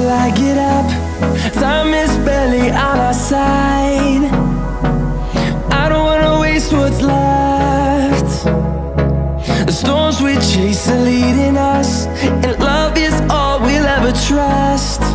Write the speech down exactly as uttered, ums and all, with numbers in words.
I get up, time is barely on our side. I don't wanna waste what's left. The storms we chase are leading us, and love is all we'll ever trust.